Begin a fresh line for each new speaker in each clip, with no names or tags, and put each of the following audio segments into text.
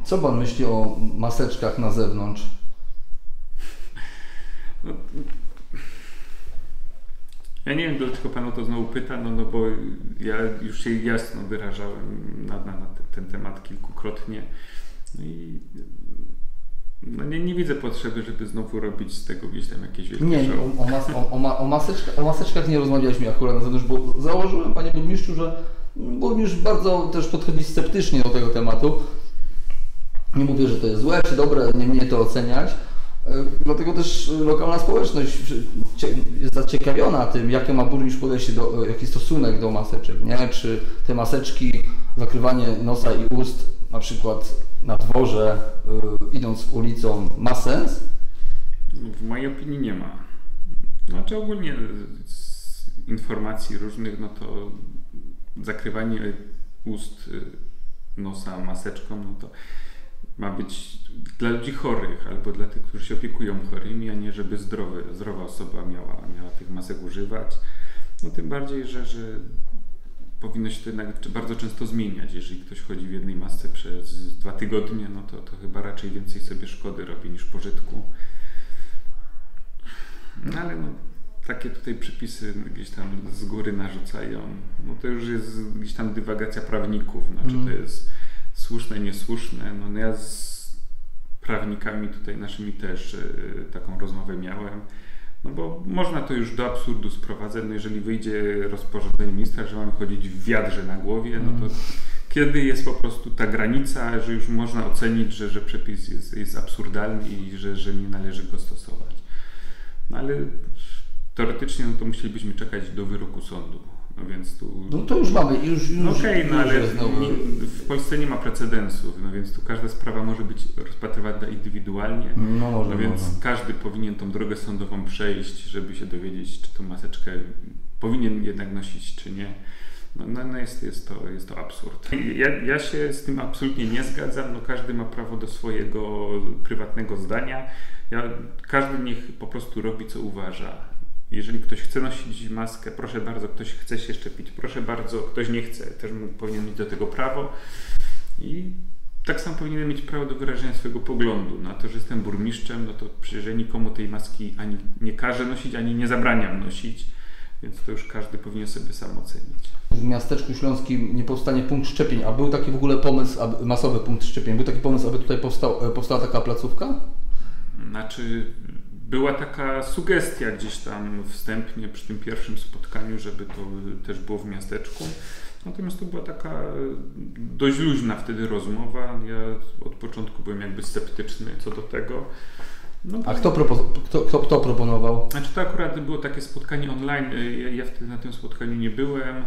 Co pan myśli o maseczkach na zewnątrz?
No, ja nie wiem, dlaczego pan o to znowu pyta, no bo ja już się jasno wyrażałem na ten temat kilkukrotnie. No i no nie widzę potrzeby, żeby znowu robić z tego gdzieś tam jakieś wielkie
Nie,
show.
o maseczkach nie rozmawialiśmy akurat na zewnątrz, bo założyłem, panie burmistrzu, że burmistrz bardzo też podchodzi sceptycznie do tego tematu. Nie mówię, że to jest złe czy dobre, nie mnie to oceniać. Dlatego też lokalna społeczność jest zaciekawiona tym, jakie ma burmistrz podejście, jaki stosunek do maseczek, nie? Czy te maseczki, zakrywanie nosa i ust, na przykład na dworze, idąc ulicą, ma sens?
W mojej opinii nie ma. Znaczy ogólnie z informacji różnych, no to zakrywanie ust, nosa maseczką, no to ma być dla ludzi chorych albo dla tych, którzy się opiekują chorymi, a nie żeby zdrowa osoba miała tych masek używać. No tym bardziej, że powinno się to jednak bardzo często zmieniać. Jeżeli ktoś chodzi w jednej masce przez 2 tygodnie, no to chyba raczej więcej sobie szkody robi niż pożytku. No ale no, takie tutaj przepisy gdzieś tam z góry narzucają. No to już jest gdzieś tam dywagacja prawników. Znaczy to jest słuszne, niesłuszne. No ja z prawnikami tutaj naszymi też taką rozmowę miałem. No bo można to już do absurdu sprowadzać. No jeżeli wyjdzie rozporządzenie ministra, że mamy chodzić w wiadrze na głowie, no to kiedy jest po prostu ta granica, że już można ocenić, że przepis jest absurdalny i że nie należy go stosować. No ale teoretycznie no to musielibyśmy czekać do wyroku sądu. No więc tu...
No to już mamy,
no okej, no ale w Polsce nie ma precedensów, no więc tu każda sprawa może być rozpatrywana indywidualnie. No więc każdy powinien tą drogę sądową przejść, żeby się dowiedzieć, czy tą maseczkę powinien jednak nosić, czy nie. No jest to absurd. Ja się z tym absolutnie nie zgadzam, no każdy ma prawo do swojego prywatnego zdania. Każdy niech po prostu robi, co uważa. Jeżeli ktoś chce nosić maskę, proszę bardzo, ktoś chce się szczepić, proszę bardzo, ktoś nie chce, też powinien mieć do tego prawo. I tak samo powinien mieć prawo do wyrażenia swojego poglądu. Na to, że jestem burmistrzem, no to przecież ja nikomu tej maski ani nie każę nosić, ani nie zabraniam nosić, więc to już każdy powinien sobie sam ocenić.
W miasteczku śląskim nie powstanie punkt szczepień, a był taki w ogóle pomysł, masowy punkt szczepień, był taki pomysł, aby tutaj powstała taka placówka?
Znaczy, była taka sugestia gdzieś tam wstępnie przy tym pierwszym spotkaniu, żeby to też było w miasteczku. Natomiast to była taka dość luźna wtedy rozmowa. Ja od początku byłem jakby sceptyczny co do tego. No,
a kto proponował?
Znaczy to akurat było takie spotkanie online. Ja wtedy na tym spotkaniu nie byłem,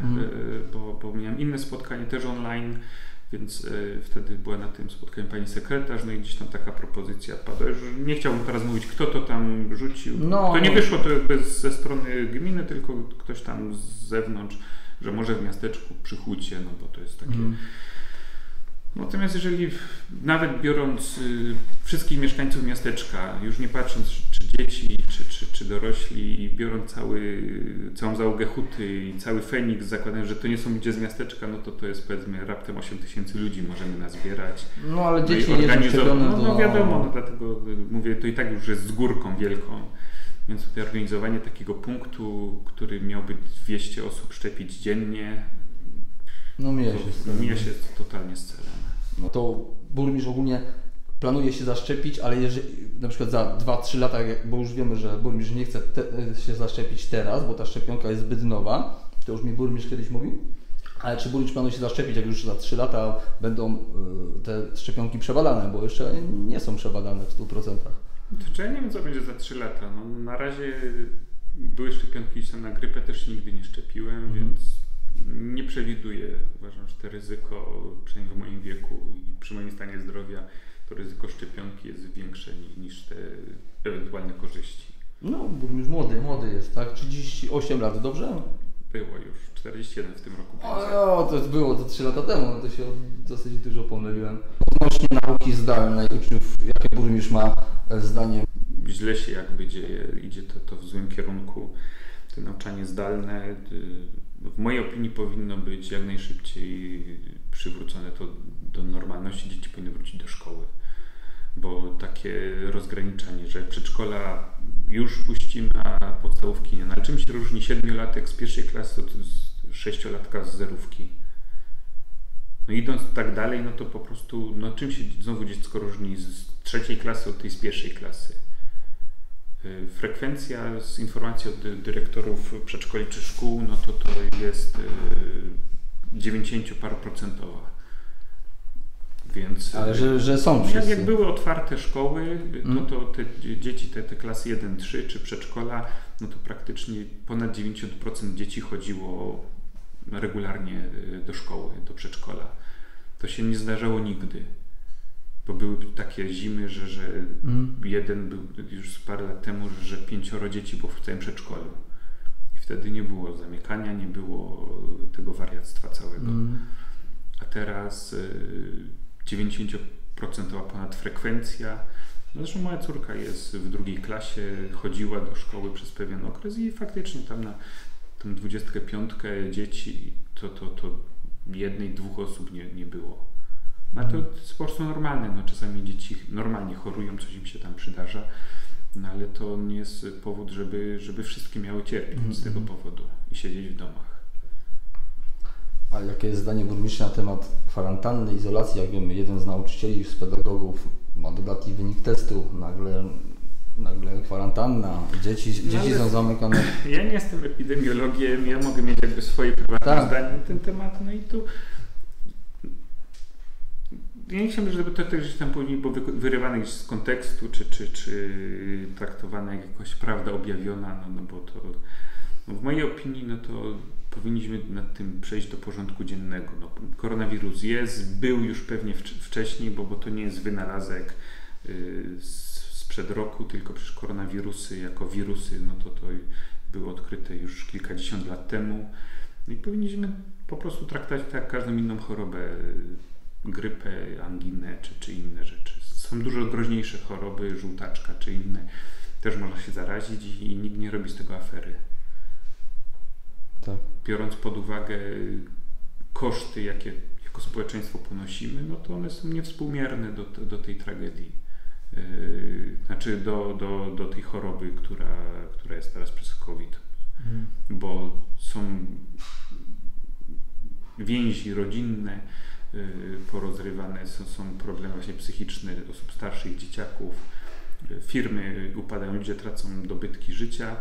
bo miałem inne spotkanie też online. Więc wtedy była na tym spotkaniu pani sekretarz, no i gdzieś tam taka propozycja padła. Już nie chciałbym teraz mówić, kto to tam rzucił. To nie wyszło to jakby ze strony gminy, tylko ktoś tam z zewnątrz, że może w miasteczku przy Hucie, no bo to jest takie... Natomiast jeżeli nawet biorąc wszystkich mieszkańców miasteczka, już nie patrząc czy dzieci, czy dorośli, i biorąc całą załogę Huty i cały Feniks, zakładając, że to nie są ludzie z miasteczka, no to jest powiedzmy raptem 8 000 ludzi możemy nazbierać.
No ale dzieci nie są szczepione.
No wiadomo, no dlatego mówię, to i tak już jest z górką wielką. Więc tutaj organizowanie takiego punktu, który miałby 200 osób szczepić dziennie,
no mija się
totalnie z celem.
No to burmistrz ogólnie planuje się zaszczepić, ale jeżeli na przykład za 2-3 lata, bo już wiemy, że burmistrz nie chce się zaszczepić teraz, bo ta szczepionka jest zbyt nowa, to już mi burmistrz kiedyś mówił, ale czy burmistrz planuje się zaszczepić, jak już za 3 lata będą te szczepionki przebadane, bo jeszcze nie są przebadane w 100%.
To ja nie wiem, co będzie za 3 lata. No, na razie były szczepionki gdzieś tam na grypę, też się nigdy nie szczepiłem, więc nie przewiduję. Uważam, że to ryzyko, przynajmniej w moim wieku i przy moim stanie zdrowia, to ryzyko szczepionki jest większe niż te ewentualne korzyści.
No, burmistrz młody jest, tak? 38 lat, dobrze?
Było już, 41 w tym roku.
O, to było to 3 lata temu, no to się dosyć dużo pomyliłem. Odnośnie nauki zdalnej uczniów, jakie burmistrz ma zdanie?
Źle się jakby dzieje, idzie to w złym kierunku. To nauczanie zdalne, w mojej opinii powinno być jak najszybciej przywrócone to do normalności. Dzieci powinny wrócić do szkoły. takie rozgraniczenie, że przedszkola już puścimy, a podstawówki nie. No, ale czym się różni 7-latek z pierwszej klasy od 6-latka z zerówki? No idąc tak dalej, no to po prostu, no czym się znowu dziecko różni z 3. klasy od tej z 1. klasy? Frekwencja z informacji od dyrektorów przedszkoli czy szkół, no to jest 90 par procentowa. Więc,
ale że są wszyscy.
Jak były otwarte szkoły, to te dzieci, te klasy 1-3 czy przedszkola, no to praktycznie ponad 90% dzieci chodziło regularnie do szkoły, do przedszkola. To się nie zdarzało nigdy. Bo były takie zimy, że jeden był już parę lat temu, że 5 dzieci było w całym przedszkolu. I wtedy nie było zamykania, nie było tego wariactwa całego. A teraz 90% ponad frekwencja. No zresztą moja córka jest w 2. klasie, chodziła do szkoły przez pewien okres i faktycznie tam na tą 25 dzieci to 1-2 osób nie było. No to jest po prostu normalne, no czasami dzieci normalnie chorują, coś im się tam przydarza, no ale to nie jest powód, żeby wszystkie miały cierpieć z tego powodu i siedzieć w domach.
A jakie jest zdanie burmistrza na temat kwarantanny, izolacji? Jak wiemy, jeden z nauczycieli, z pedagogów ma dodatni wynik testu, nagle kwarantanna, dzieci są zamykane.
Ja nie jestem epidemiologiem, ja mogę mieć jakby swoje prywatne zdanie na ten temat, no i tu ja nie chciałbym, żeby to gdzieś tam później było wyrywane z kontekstu, czy traktowane jak jakaś prawda objawiona, no bo to w mojej opinii, no to powinniśmy nad tym przejść do porządku dziennego. No, koronawirus był już pewnie wcześniej, bo to nie jest wynalazek sprzed roku, tylko przecież koronawirusy jako wirusy, no to były odkryte już kilkadziesiąt lat temu. No i powinniśmy po prostu traktować tak jak każdą inną chorobę, grypę, anginę czy inne rzeczy. Są dużo groźniejsze choroby, żółtaczka czy inne. Też można się zarazić i nikt nie robi z tego afery.
Tak. Biorąc
pod uwagę koszty, jakie jako społeczeństwo ponosimy, no to one są niewspółmierne do tej tragedii. Znaczy do tej choroby, która jest teraz przez COVID. Bo są więzi rodzinne porozrywane, są problemy właśnie psychiczne osób starszych, dzieciaków, firmy upadają, ludzie tracą dobytki życia,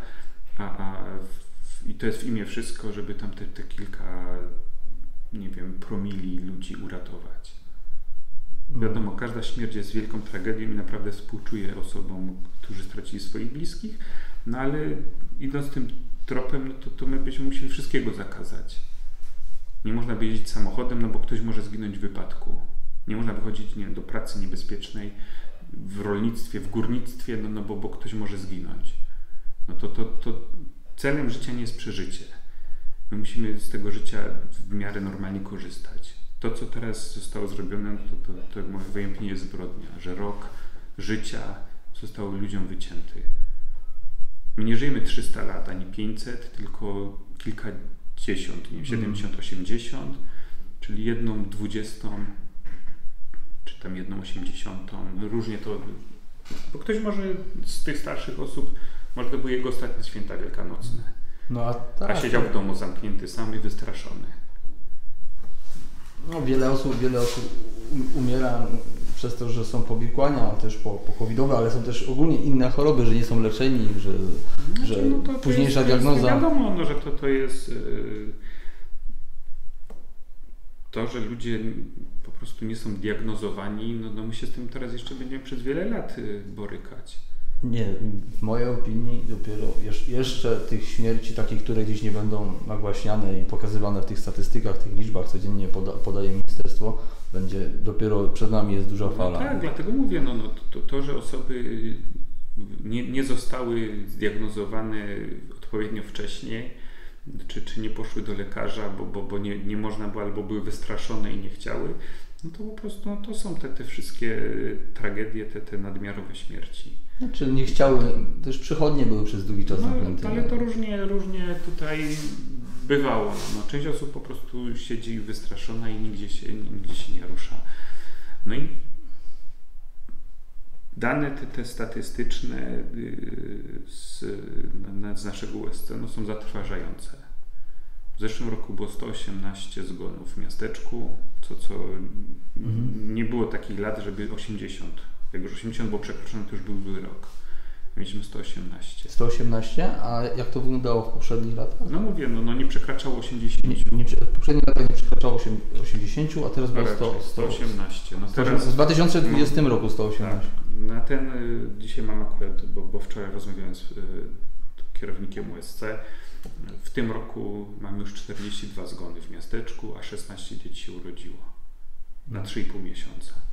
i to jest w imię wszystko, żeby tam te kilka, nie wiem, promili ludzi uratować. Wiadomo, każda śmierć jest wielką tragedią i naprawdę współczuję osobom, którzy stracili swoich bliskich, no ale idąc tym tropem, no to my byśmy musieli wszystkiego zakazać. Nie można by jeździć samochodem, no bo ktoś może zginąć w wypadku. Nie można wychodzić do pracy niebezpiecznej w rolnictwie, w górnictwie, no bo ktoś może zginąć. No to celem życia nie jest przeżycie. My musimy z tego życia w miarę normalnie korzystać. To, co teraz zostało zrobione, to moje opinii jest zbrodnia, że rok życia został ludziom wycięty. My nie żyjemy 300 lat, ani 500, tylko kilkadziesiąt, nie wiem, 70, 80, czyli 1/20, czy tam 1/80, różnie to, bo ktoś może z tych starszych osób, może to były jego ostatnie święta wielkanocne, a siedział w domu zamknięty sam i wystraszony.
No, wiele osób umiera przez to, że są powikłania też po-covidowe, ale są też ogólnie inne choroby, że nie są leczeni, że późniejsza diagnoza.
Wiadomo, że to jest to, że ludzie po prostu nie są diagnozowani, no my się z tym teraz jeszcze będziemy przez wiele lat borykać.
Nie, w mojej opinii dopiero jeszcze tych śmierci takich, które gdzieś nie będą nagłaśniane i pokazywane w tych statystykach, tych liczbach codziennie podaje ministerstwo, będzie dopiero przed nami jest duża fala.
No tak, dlatego mówię, to że osoby nie zostały zdiagnozowane odpowiednio wcześniej, czy nie poszły do lekarza, bo nie można było, albo były wystraszone i nie chciały, no to po prostu to są te wszystkie tragedie, te nadmiarowe śmierci.
Znaczy nie chciały, też przychodnie były przez długi czas zamknięte.
Ale to różnie tutaj bywało. Część osób po prostu siedzi wystraszona i nigdzie się nie rusza. No i Dane te statystyczne z naszego USC są zatrważające. W zeszłym roku było 118 zgonów w miasteczku, co nie było takich lat, żeby 80. Jak już 80 było przekroczone, to już był zły rok. Mieliśmy 118.
118? A jak to wyglądało w poprzednich latach?
No mówię, nie przekraczało 80.
W poprzednich latach nie przekraczało 80, a teraz było
118. No
teraz w 2020 roku 118.
Tak. Na ten dzisiaj mam akurat, bo wczoraj rozmawiałem z kierownikiem USC. W tym roku mamy już 42 zgony w miasteczku, a 16 dzieci się urodziło na 3,5 miesiąca.